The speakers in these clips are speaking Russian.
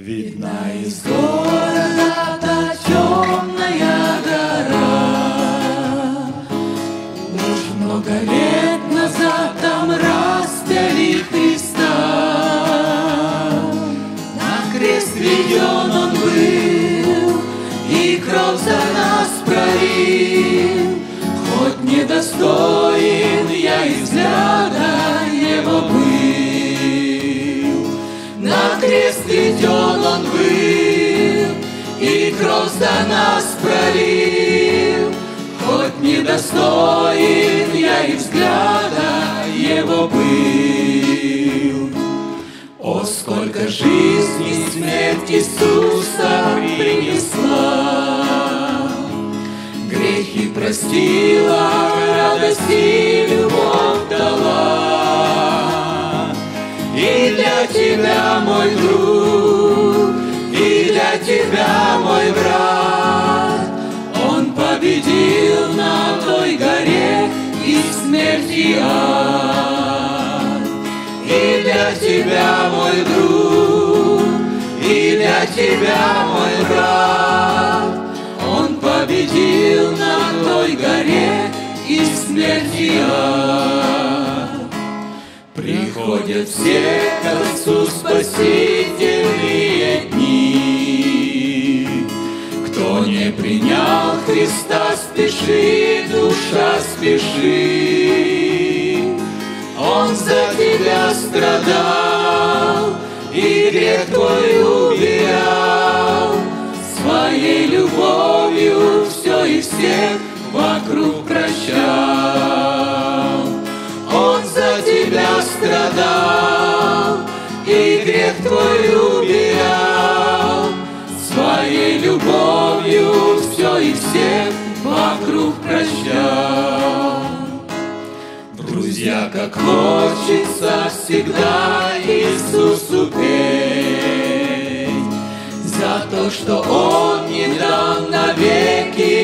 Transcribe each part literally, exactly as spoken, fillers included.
Видна из города та темная гора. Уж много лет назад там распяли Христа. На крест веден он был, и кровь за нас пролил. Хоть недостоин я и взгляда его был. На крест веден он был, и кровь за нас пролил. Хоть недостоин я и взгляда его был. О, сколько жизни смерть Иисуса принесла! Грехи простила, радость и любовь дала. И для тебя, мой друг, и для тебя, мой брат, Он победил на той горе и смерть и ад. И для тебя, мой друг, и для тебя, мой брат, Он победил на той горе и смерть и ад. Приходят все к Отцу спасительные дни. Кто не принял Христа, спеши, душа, спеши. Он за тебя страдал и грех твой убирал. Своей любовью все и всех вокруг прощал. Он за тебя страдал и грех твой убирал. Своей любовью все и всех вокруг прощал. Друзья, как хочется всегда Иисусу петь за то, что Он не дал навеки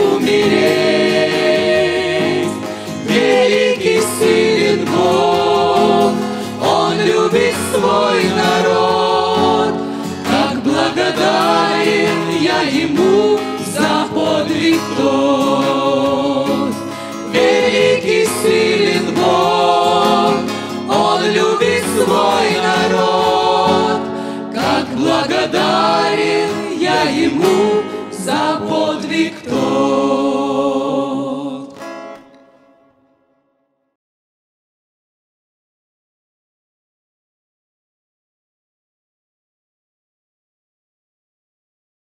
умереть. Великий, силен Бог, Он любит свой народ. Как благодарен я Ему за подвиг тот. Великий, силен Бог, Он любит свой народ. Как благодарен я Ему за подвиг тот.